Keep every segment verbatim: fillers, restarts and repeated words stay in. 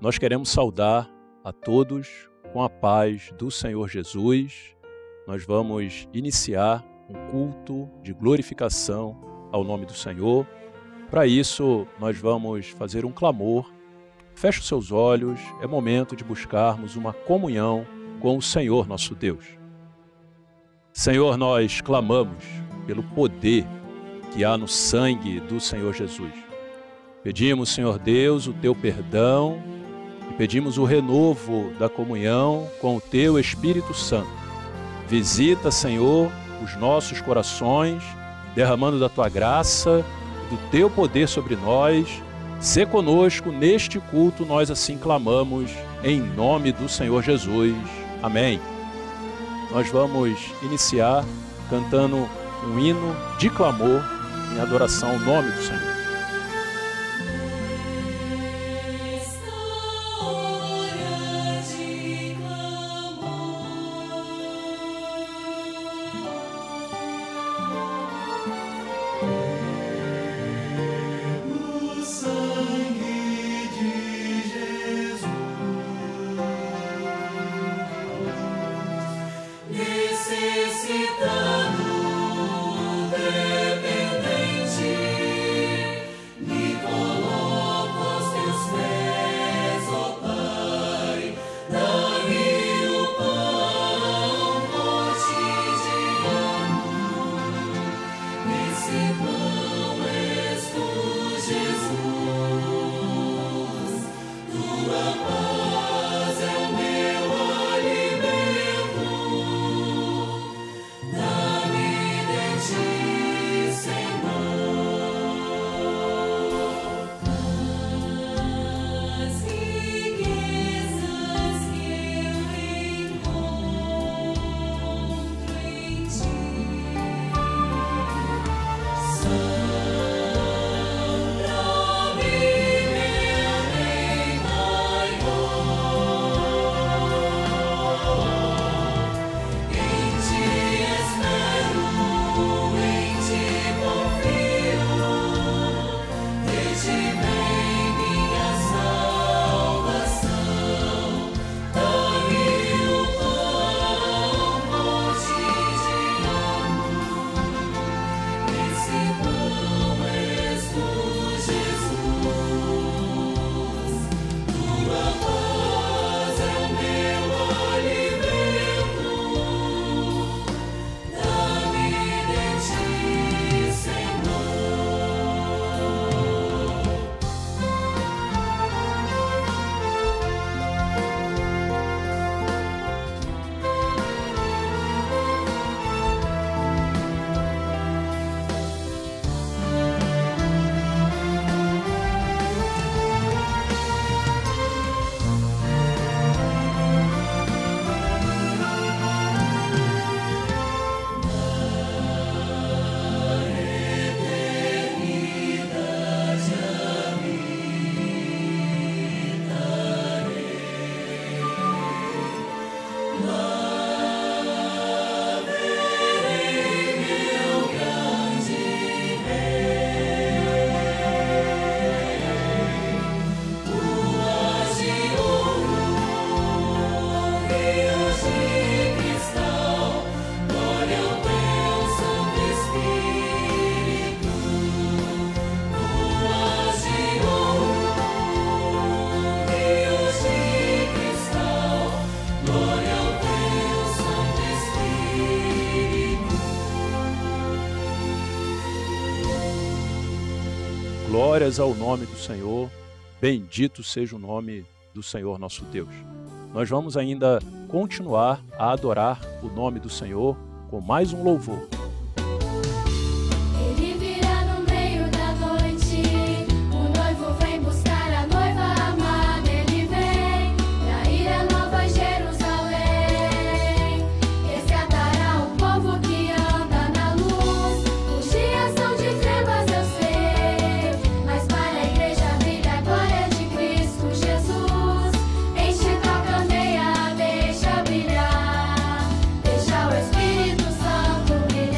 Nós queremos saudar a todos com a paz do Senhor Jesus. Nós vamos iniciar um culto de glorificação ao nome do Senhor. Para isso, nós vamos fazer um clamor. Feche os seus olhos, é momento de buscarmos uma comunhão com o Senhor nosso Deus. Senhor, nós clamamos pelo poder que há no sangue do Senhor Jesus. Pedimos, Senhor Deus, o Teu perdão e pedimos o renovo da comunhão com o Teu Espírito Santo. Visita, Senhor, os nossos corações, derramando da Tua graça, do Teu poder sobre nós. Sê conosco neste culto, nós assim clamamos, em nome do Senhor Jesus. Amém. Nós vamos iniciar cantando um hino de clamor em adoração ao nome do Senhor. Glórias ao nome do Senhor, bendito seja o nome do Senhor nosso Deus. Nós vamos ainda continuar a adorar o nome do Senhor com mais um louvor. Deixa o Espírito Santo brilhar.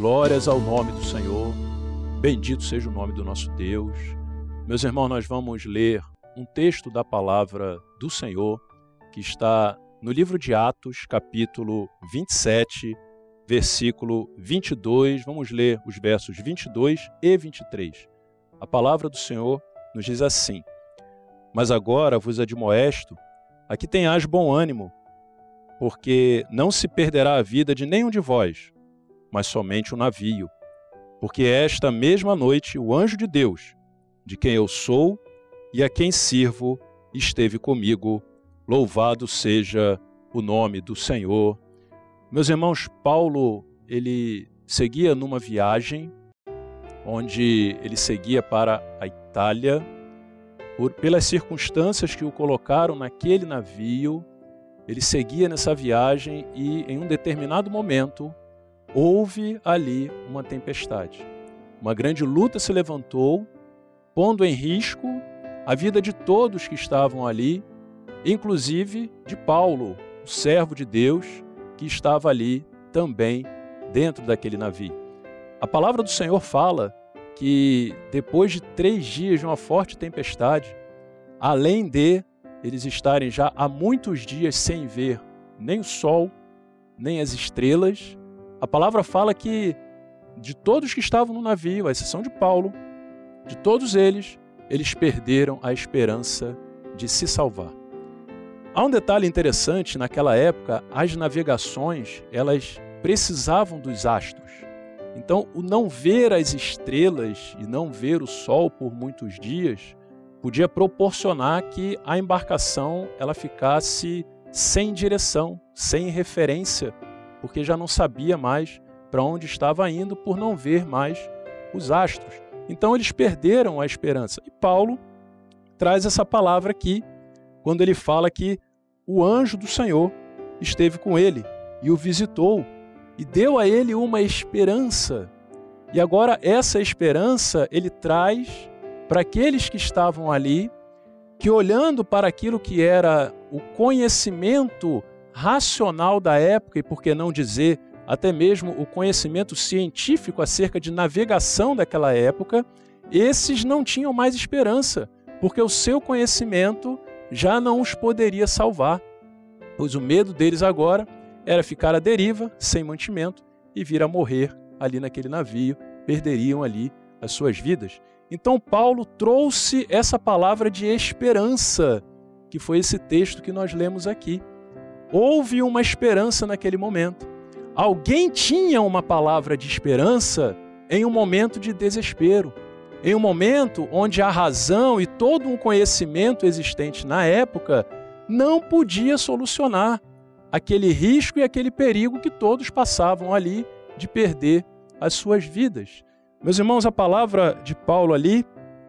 Glórias ao nome do Senhor. Bendito seja o nome do nosso Deus. Meus irmãos, nós vamos ler um texto da palavra do Senhor que está no livro de Atos, capítulo vinte e sete, versículo vinte e dois. Vamos ler os versos vinte e dois e vinte e três. A palavra do Senhor nos diz assim: Mas agora vos admoesto, a que tenhais bom ânimo, porque não se perderá a vida de nenhum de vós, mas somente o navio. Porque esta mesma noite o anjo de Deus, de quem eu sou e a quem sirvo, esteve comigo. Louvado seja o nome do Senhor. Meus irmãos, Paulo, ele seguia numa viagem, onde ele seguia para a Itália, por, pelas circunstâncias que o colocaram naquele navio. Ele seguia nessa viagem e, em um determinado momento, houve ali uma tempestade. Uma grande luta se levantou, pondo em risco a vida de todos que estavam ali, inclusive de Paulo, o servo de Deus, que estava ali também dentro daquele navio. A palavra do Senhor fala que depois de três dias de uma forte tempestade, além de eles estarem já há muitos dias sem ver nem o sol, nem as estrelas, a palavra fala que de todos que estavam no navio, à exceção de Paulo, de todos eles, eles perderam a esperança de se salvar. Há um detalhe interessante: naquela época, as navegações, elas precisavam dos astros. Então, o não ver as estrelas e não ver o sol por muitos dias podia proporcionar que a embarcação ela ficasse sem direção, sem referência, porque já não sabia mais para onde estava indo por não ver mais os astros. Então, eles perderam a esperança. E Paulo traz essa palavra aqui, quando ele fala que o anjo do Senhor esteve com ele e o visitou e deu a ele uma esperança. E agora essa esperança ele traz para aqueles que estavam ali, que olhando para aquilo que era o conhecimento racional da época, e por que não dizer até mesmo o conhecimento científico acerca de navegação daquela época, esses não tinham mais esperança, porque o seu conhecimento já não os poderia salvar, pois o medo deles agora era ficar à deriva, sem mantimento, e vir a morrer ali naquele navio, perderiam ali as suas vidas. Então Paulo trouxe essa palavra de esperança, que foi esse texto que nós lemos aqui. Houve uma esperança naquele momento. Alguém tinha uma palavra de esperança em um momento de desespero, em um momento onde a razão e todo um conhecimento existente na época não podia solucionar aquele risco e aquele perigo que todos passavam ali de perder as suas vidas. Meus irmãos, a palavra de Paulo ali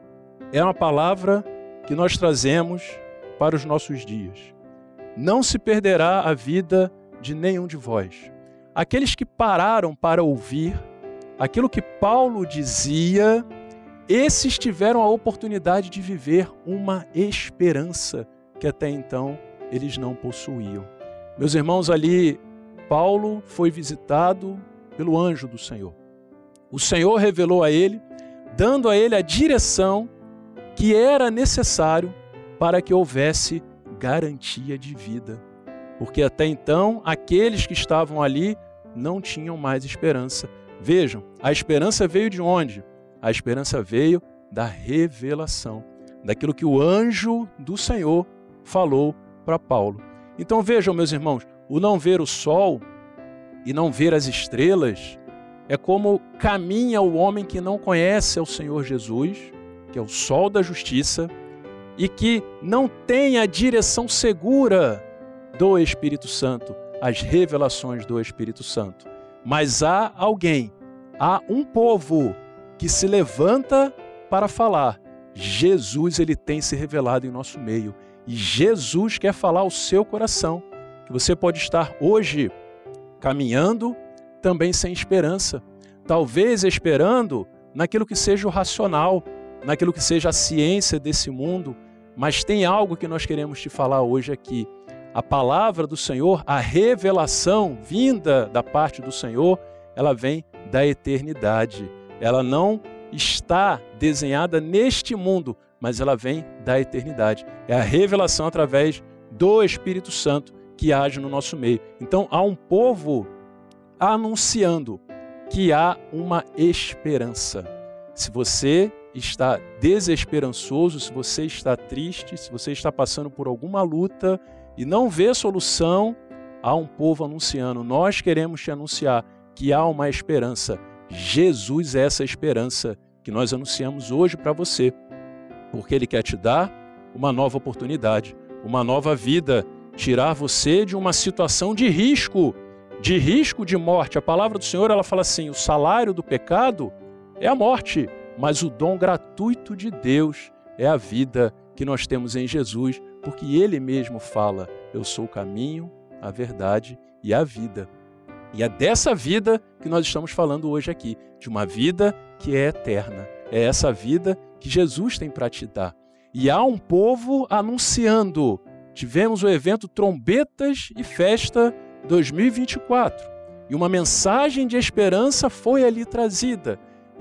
é uma palavra que nós trazemos para os nossos dias. Não se perderá a vida de nenhum de vós. Aqueles que pararam para ouvir aquilo que Paulo dizia, esses tiveram a oportunidade de viver uma esperança que até então eles não possuíam. Meus irmãos, ali Paulo foi visitado pelo anjo do Senhor. O Senhor revelou a ele, dando a ele a direção que era necessário para que houvesse garantia de vida. Porque até então, aqueles que estavam ali não tinham mais esperança. Vejam, a esperança veio de onde? A esperança veio da revelação, daquilo que o anjo do Senhor falou para Paulo. Então vejam, meus irmãos, o não ver o sol e não ver as estrelas é como caminha o homem que não conhece ao Senhor Jesus, que é o sol da justiça, e que não tem a direção segura do Espírito Santo, as revelações do Espírito Santo. Mas há alguém, há um povo que se levanta para falar. Jesus, ele tem se revelado em nosso meio. E Jesus quer falar ao seu coração, que você pode estar hoje caminhando também sem esperança. Talvez esperando naquilo que seja o racional, naquilo que seja a ciência desse mundo. Mas tem algo que nós queremos te falar hoje aqui. A palavra do Senhor, a revelação vinda da parte do Senhor, ela vem da eternidade. Ela não está desenhada neste mundo, mas ela vem da eternidade. É a revelação através do Espírito Santo que age no nosso meio. Então, há um povo anunciando que há uma esperança. Se você está desesperançoso, se você está triste, se você está passando por alguma luta e não vê solução, há um povo anunciando. Nós queremos te anunciar que há uma esperança. Jesus é essa esperança que nós anunciamos hoje para você, porque Ele quer te dar uma nova oportunidade, uma nova vida, tirar você de uma situação de risco, de risco de morte. A palavra do Senhor, ela fala assim, o salário do pecado é a morte, mas o dom gratuito de Deus é a vida que nós temos em Jesus, porque Ele mesmo fala, eu sou o caminho, a verdade e a vida. E é dessa vida que nós estamos falando hoje aqui, de uma vida que é eterna. É essa vida que Jesus tem para te dar. E há um povo anunciando. Tivemos o evento Trombetas e Festa dois mil e vinte e quatro. E uma mensagem de esperança foi ali trazida.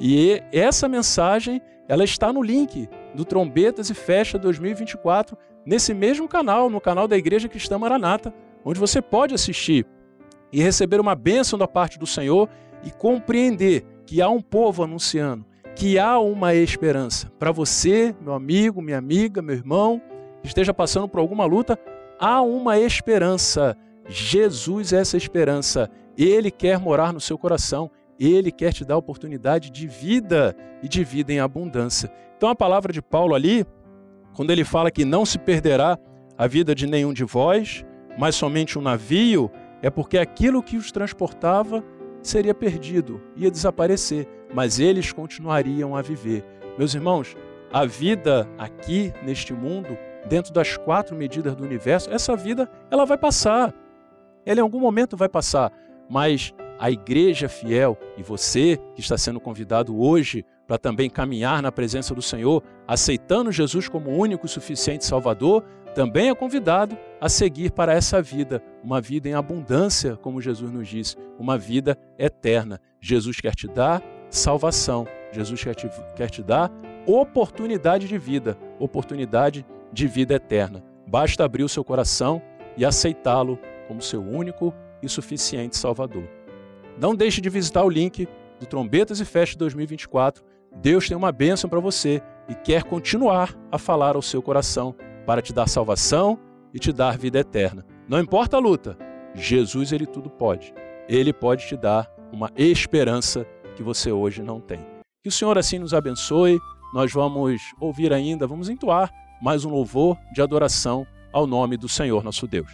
E essa mensagem, ela está no link do Trombetas e Festa dois mil e vinte e quatro, nesse mesmo canal, no canal da Igreja Cristã Maranata, onde você pode assistir e receber uma bênção da parte do Senhor e compreender que há um povo anunciando, que há uma esperança. Para você, meu amigo, minha amiga, meu irmão, que esteja passando por alguma luta, há uma esperança. Jesus é essa esperança. Ele quer morar no seu coração. Ele quer te dar a oportunidade de vida e de vida em abundância. Então a palavra de Paulo ali, quando ele fala que não se perderá a vida de nenhum de vós, mas somente um navio, é porque aquilo que os transportava seria perdido, ia desaparecer, mas eles continuariam a viver. Meus irmãos, a vida aqui neste mundo, dentro das quatro medidas do universo, essa vida ela vai passar. Ela em algum momento vai passar, mas a igreja fiel e você que está sendo convidado hoje para também caminhar na presença do Senhor, aceitando Jesus como único e suficiente Salvador, também é convidado a seguir para essa vida, uma vida em abundância, como Jesus nos disse, uma vida eterna. Jesus quer te dar salvação, Jesus quer te, quer te dar oportunidade de vida, oportunidade de vida eterna. Basta abrir o seu coração e aceitá-lo como seu único e suficiente Salvador. Não deixe de visitar o link do Trombetas e Festa dois mil e vinte e quatro. Deus tem uma bênção para você e quer continuar a falar ao seu coração para te dar salvação e te dar vida eterna. Não importa a luta, Jesus, Ele tudo pode. Ele pode te dar uma esperança que você hoje não tem. Que o Senhor assim nos abençoe. Nós vamos ouvir ainda, vamos entoar mais um louvor de adoração ao nome do Senhor nosso Deus.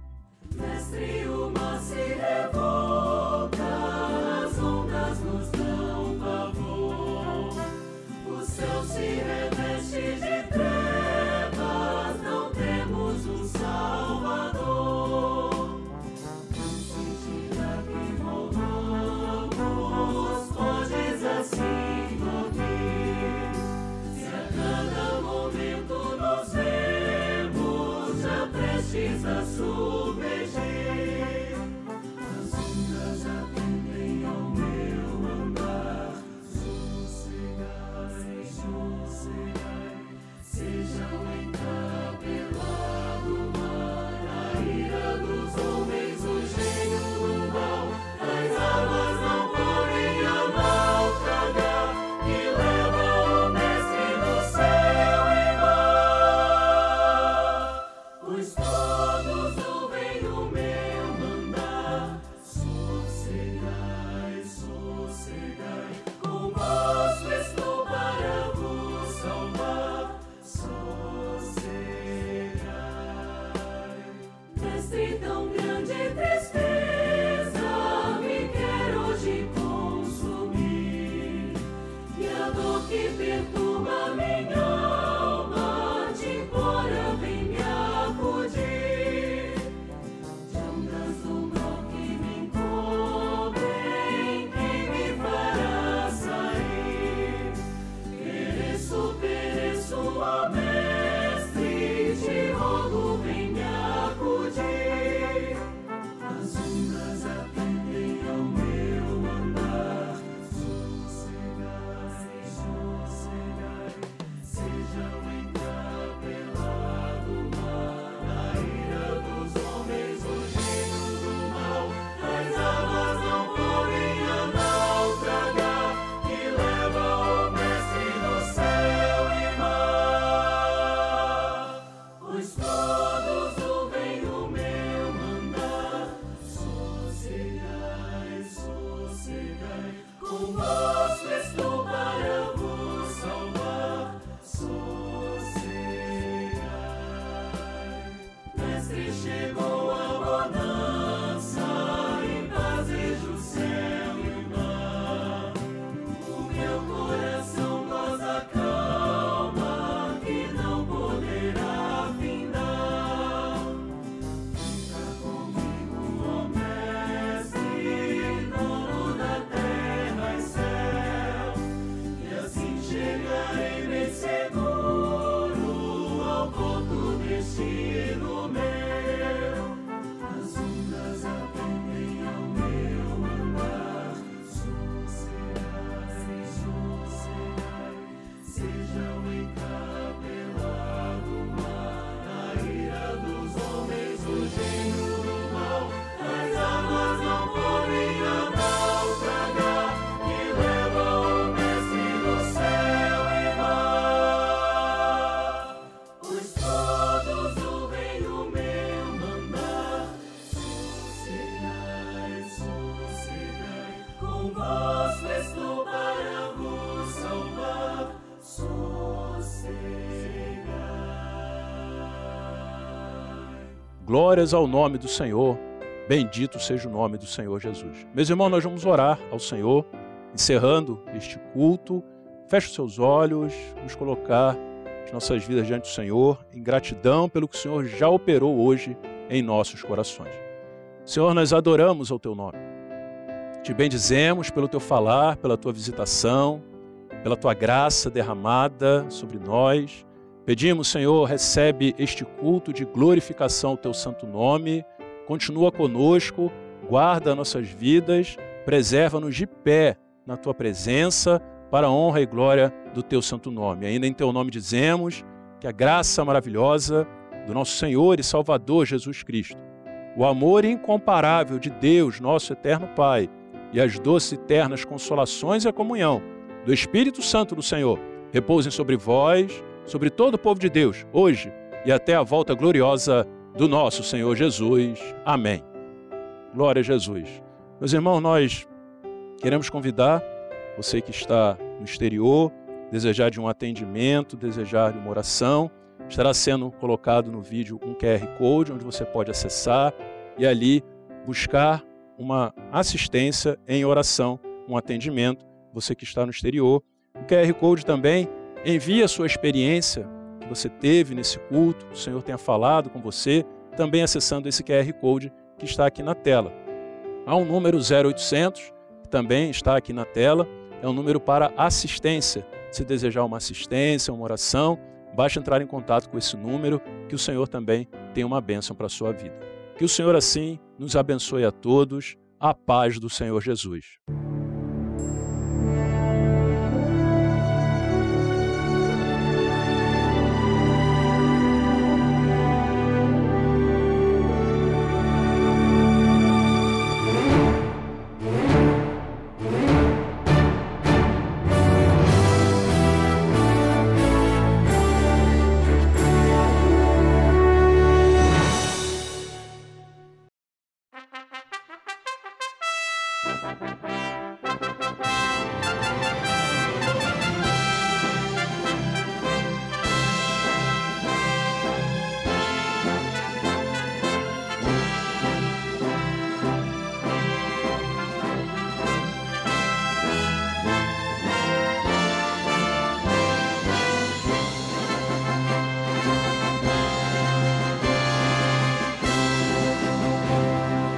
Mestre, o mar se revolta, as ondas nos dão pavor, o céu se reveste de trevas, não temos um Salvador. Não se tira que morramos, podes assim dormir, se a cada momento nos vemos, já prestes a submergir. As ondas atendem ao meu andar, sossegai, sossegai, sejam encapelado o mar, a ira dos homens, o gênio do mal, as águas não podem a naufragar, e leva o mestre no céu e mar, pois todos ouvem o meu mandar. Sossegai, sossegai, convosco estou para vos salvar. Sossegai. Mestre, tão grande tristeza me quer hoje consumir, e a dor que perturba minha alma de embora vem me acudir. De ondas do mal que me encobrem, quem me fará sair? convosco estou para vos salvar, sossegai. Mestre, chegou a bonança, em paz vejo o céu e o mar. O meu coração goza calma, que não poderá findar. Fica comigo, ó Mestre, dono da terra e céu, e assim chegarei bem seguro ao ponto destino meu. As ondas atendem ao meu andar, sossegai, sossegai, seja o encapelado mar, a ira dos homens, o gênio do mal, as águas não podem a naufragar, que leva o Mestre do céu e mar. Pois todos ouvem o meu mandar, sossegai, sossegai, convosco estou para vos salvar, sossegai. Glórias ao nome do Senhor, bendito seja o nome do Senhor Jesus. Meus irmãos, nós vamos orar ao Senhor, encerrando este culto. Feche os seus olhos, vamos colocar as nossas vidas diante do Senhor, em gratidão pelo que o Senhor já operou hoje em nossos corações. Senhor, nós adoramos ao Teu nome. Te bendizemos pelo Teu falar, pela Tua visitação, pela Tua graça derramada sobre nós. Pedimos, Senhor, recebe este culto de glorificação ao Teu santo nome, continua conosco, guarda nossas vidas, preserva-nos de pé na Tua presença, para a honra e glória do Teu santo nome. Ainda em Teu nome dizemos que a graça maravilhosa do nosso Senhor e Salvador Jesus Cristo, o amor incomparável de Deus, nosso eterno Pai, e as doces e eternas consolações e a comunhão do Espírito Santo do Senhor repousem sobre vós, sobre todo o povo de Deus, hoje e até a volta gloriosa do nosso Senhor Jesus. Amém. Glória a Jesus. Meus irmãos, nós queremos convidar você que está no exterior, desejar de um atendimento, desejar de uma oração, estará sendo colocado no vídeo um Q R Code, onde você pode acessar e ali buscar uma assistência em oração, um atendimento, você que está no exterior. O Q R Code também envia a sua experiência que você teve nesse culto, o Senhor tenha falado com você, também acessando esse Q R Code que está aqui na tela. Há um número zero oitocentos, que também está aqui na tela, é um número para assistência. Se desejar uma assistência, uma oração, basta entrar em contato com esse número, que o Senhor também tem uma bênção para a sua vida. Que o Senhor assim nos abençoe a todos, a paz do Senhor Jesus.